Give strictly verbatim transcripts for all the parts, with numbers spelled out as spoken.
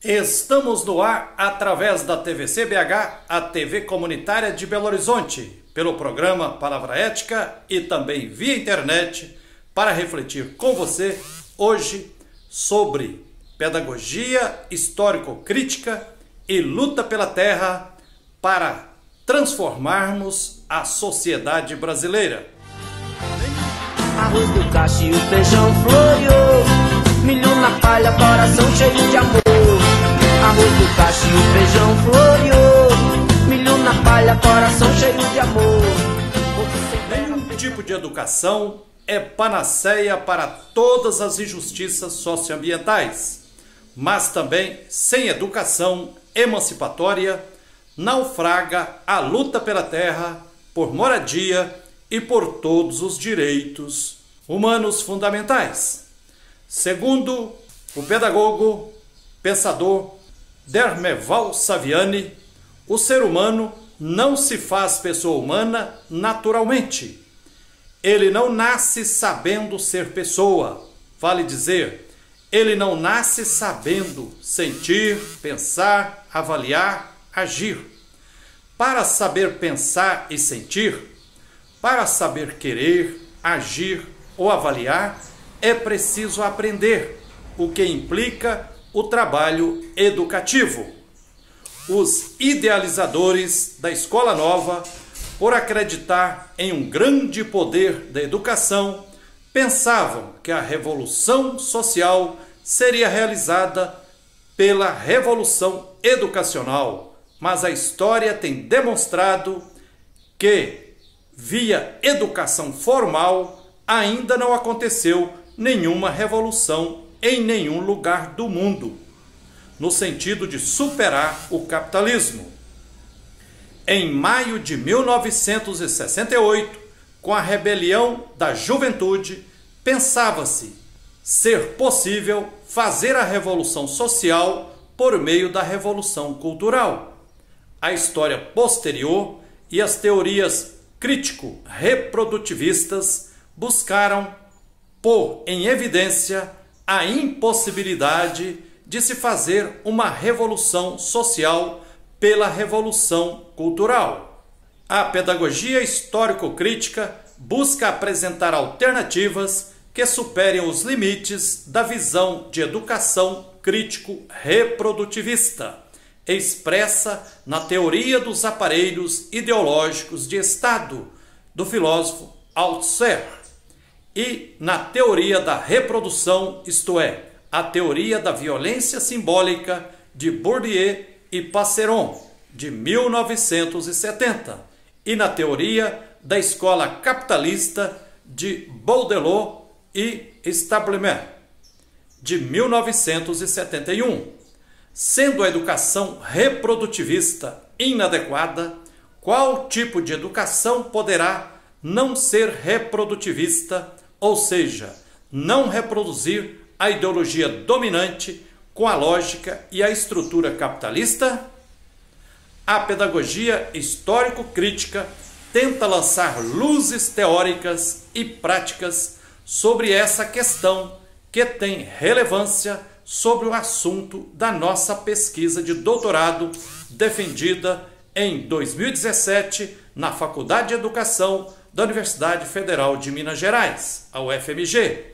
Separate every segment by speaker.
Speaker 1: Estamos no ar através da T V C B H, a T V comunitária de Belo Horizonte, pelo programa Palavra Ética e também via internet, para refletir com você hoje sobre pedagogia histórico-crítica e luta pela terra para transformarmos a sociedade brasileira.
Speaker 2: Arroz do cacho e o feijão floreou, milho na palha, coração cheio de amor. Arroz do cacho e o feijão floreou, milho na palha, coração cheio de amor.
Speaker 1: Nenhum tipo de educação é panaceia para todas as injustiças socioambientais, mas também sem educação emancipatória naufraga a luta pela terra, por moradia e por todos os direitos humanos fundamentais. Segundo o pedagogo, pensador Dermeval Saviani, o ser humano não se faz pessoa humana naturalmente. Ele não nasce sabendo ser pessoa, vale dizer, ele não nasce sabendo sentir, pensar, avaliar, agir. Para saber pensar e sentir, para saber querer, agir ou avaliar, é preciso aprender, o que implica o trabalho educativo. Os idealizadores da Escola Nova, por acreditar em um grande poder da educação, pensavam que a revolução social seria realizada pela revolução educacional, mas a história tem demonstrado que, via educação formal, ainda não aconteceu nenhuma revolução em nenhum lugar do mundo, no sentido de superar o capitalismo. Em maio de mil novecentos e sessenta e oito, com a rebelião da juventude, pensava-se ser possível fazer a revolução social por meio da revolução cultural. A história posterior e as teorias crítico-reprodutivistas buscaram pôr em evidência a impossibilidade de se fazer uma revolução social pela revolução cultural. A pedagogia histórico-crítica busca apresentar alternativas que superem os limites da visão de educação crítico-reprodutivista, expressa na teoria dos aparelhos ideológicos de Estado, do filósofo Althusser, e na teoria da reprodução, isto é, a teoria da violência simbólica de Bourdieu e Passeron, de mil novecentos e setenta, e na teoria da escola capitalista de Baudelot e Stablemer, de mil novecentos e setenta e um. Sendo a educação reprodutivista inadequada, qual tipo de educação poderá não ser reprodutivista, ou seja, não reproduzir a ideologia dominante com a lógica e a estrutura capitalista? A pedagogia histórico-crítica tenta lançar luzes teóricas e práticas sobre essa questão que tem relevância sobre o assunto da nossa pesquisa de doutorado defendida em dois mil e dezessete na Faculdade de Educação da Universidade Federal de Minas Gerais, a U F M G.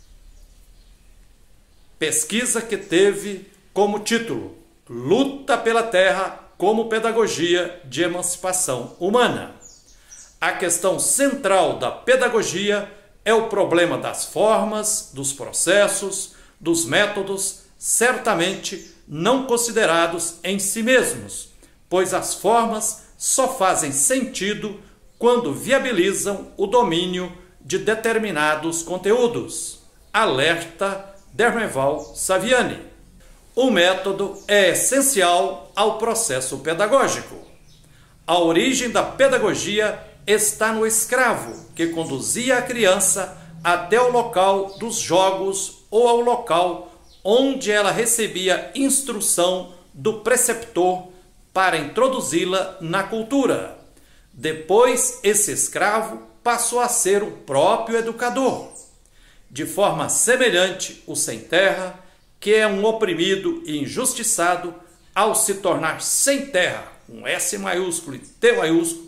Speaker 1: Pesquisa que teve como título Luta pela Terra como Pedagogia de Emancipação Humana. A questão central da pedagogia é o problema das formas, dos processos, dos métodos, certamente não considerados em si mesmos, pois as formas só fazem sentido quando viabilizam o domínio de determinados conteúdos. Alerta Dermeval Saviani. O método é essencial ao processo pedagógico. A origem da pedagogia está no escravo, que conduzia a criança até o local dos jogos ou ao local onde ela recebia instrução do preceptor para introduzi-la na cultura. Depois, esse escravo passou a ser o próprio educador. De forma semelhante, o sem terra, que é um oprimido e injustiçado ao se tornar sem terra, com S maiúsculo e T maiúsculo,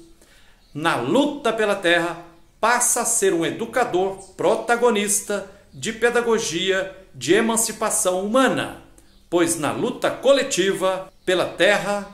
Speaker 1: na luta pela terra, passa a ser um educador protagonista de pedagogia de emancipação humana, pois na luta coletiva pela terra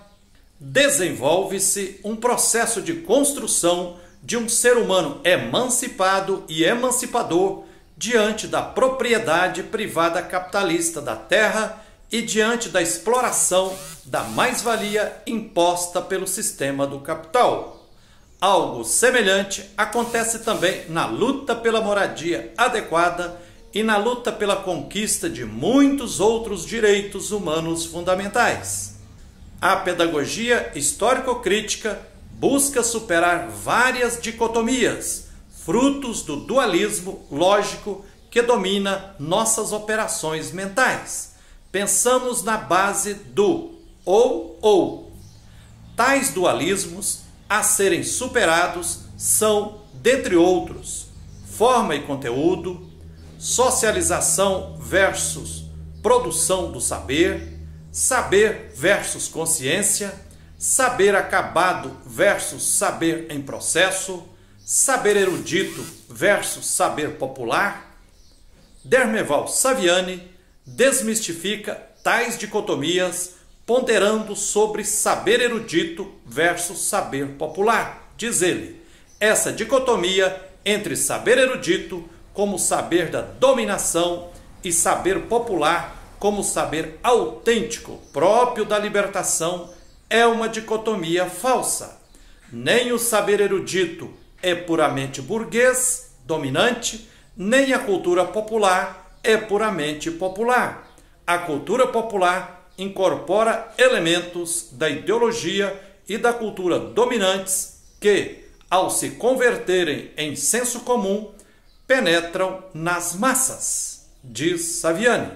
Speaker 1: desenvolve-se um processo de construção de um ser humano emancipado e emancipador diante da propriedade privada capitalista da terra e diante da exploração da mais-valia imposta pelo sistema do capital. Algo semelhante acontece também na luta pela moradia adequada e na luta pela conquista de muitos outros direitos humanos fundamentais. A pedagogia histórico-crítica busca superar várias dicotomias, frutos do dualismo lógico que domina nossas operações mentais. Pensamos na base do ou-ou. Tais dualismos a serem superados são, dentre outros, forma e conteúdo, socialização versus produção do saber, saber versus consciência, saber acabado versus saber em processo, saber erudito versus saber popular. Dermeval Saviani desmistifica tais dicotomias, ponderando sobre saber erudito versus saber popular. Diz ele, essa dicotomia entre saber erudito como saber da dominação e saber popular como saber autêntico próprio da libertação é uma dicotomia falsa. Nem o saber erudito é puramente burguês, dominante, nem a cultura popular é puramente popular. A cultura popular incorpora elementos da ideologia e da cultura dominantes que, ao se converterem em senso comum, penetram nas massas, diz Saviani.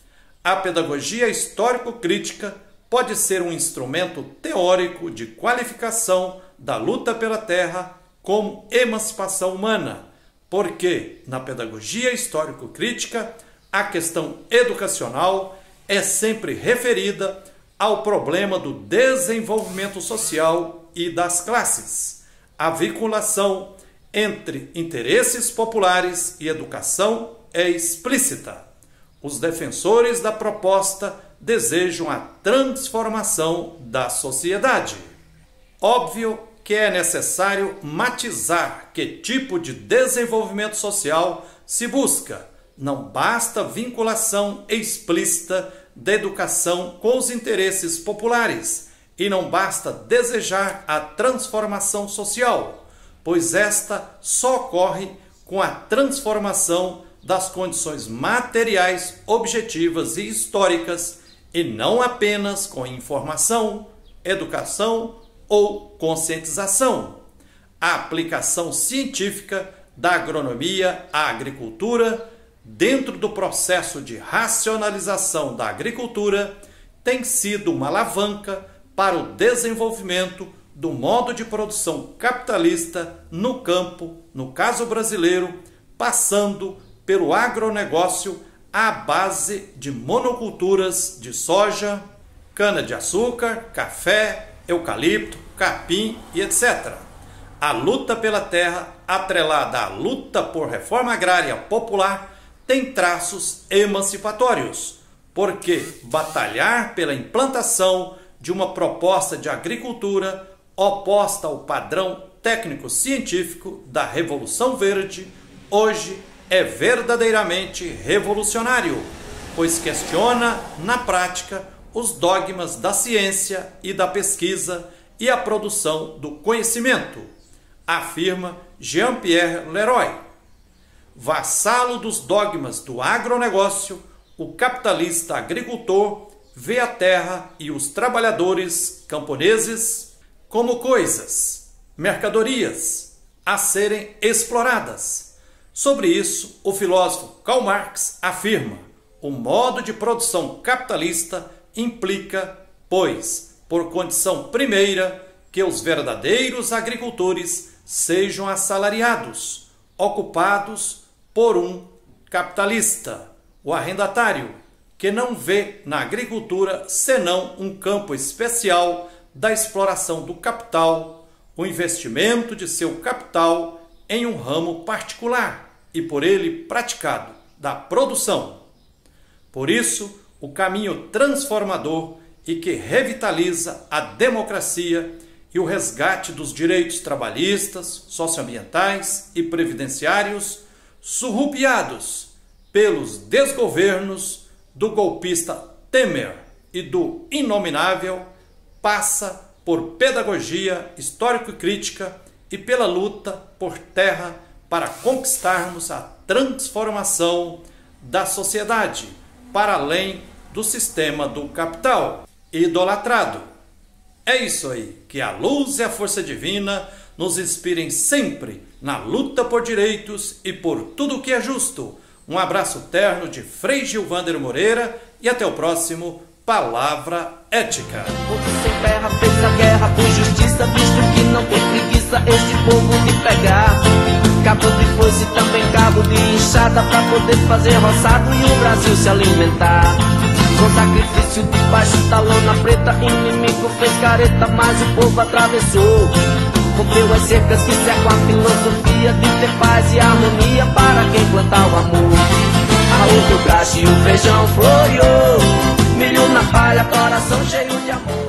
Speaker 1: A pedagogia histórico-crítica pode ser um instrumento teórico de qualificação da luta pela terra como emancipação humana, porque, na pedagogia histórico-crítica, a questão educacional é sempre referida ao problema do desenvolvimento social e das classes. A vinculação entre interesses populares e educação é explícita. Os defensores da proposta desejam a transformação da sociedade. Óbvio que é necessário matizar que tipo de desenvolvimento social se busca. Não basta vinculação explícita da educação com os interesses populares e não basta desejar a transformação social, pois esta só ocorre com a transformação das condições materiais objetivas e históricas e não apenas com informação, educação ou conscientização. A aplicação científica da agronomia à agricultura dentro do processo de racionalização da agricultura tem sido uma alavanca para o desenvolvimento do modo de produção capitalista no campo, no caso brasileiro, passando pelo agronegócio à base de monoculturas de soja, cana-de-açúcar, café, eucalipto, capim e etcétera. A luta pela terra, atrelada à luta por reforma agrária popular, tem traços emancipatórios, porque batalhar pela implantação de uma proposta de agricultura oposta ao padrão técnico-científico da Revolução Verde hoje é verdadeiramente revolucionário, pois questiona, na prática, os dogmas da ciência e da pesquisa e a produção do conhecimento, afirma Jean-Pierre Leroy. Vassalo dos dogmas do agronegócio, o capitalista agricultor vê a terra e os trabalhadores camponeses como coisas, mercadorias, a serem exploradas. Sobre isso, o filósofo Karl Marx afirma: o modo de produção capitalista implica, pois, por condição primeira, que os verdadeiros agricultores sejam assalariados, ocupados por um capitalista, o arrendatário, que não vê na agricultura senão um campo especial da exploração do capital, o investimento de seu capital em um ramo particular e por ele praticado, da produção. Por isso, o caminho transformador e que revitaliza a democracia e o resgate dos direitos trabalhistas, socioambientais e previdenciários surrupiados pelos desgovernos do golpista Temer e do inominável passa por pedagogia histórico-crítica e pela luta por terra para conquistarmos a transformação da sociedade para além do sistema do capital idolatrado. É isso aí, que a luz e a força divina nos inspirem sempre na luta por direitos e por tudo o que é justo. Um abraço terno de Frei Gilvander Moreira e até o próximo Palavra Ética.
Speaker 2: O povo sem terra fez a guerra por justiça, visto que não tem preguiça este povo de pegar cabo de foice, também cabo de enxada, pra poder fazer roçado e o Brasil se alimentar. Com sacrifício debaixo da lona preta, inimigo fez careta, mas o povo atravessou. Cumpriu as cercas que cercam a filosofia de ter paz e harmonia para quem plantar o amor. Arroz do cacho e o feijão floreou, milho na palha, coração cheio de amor.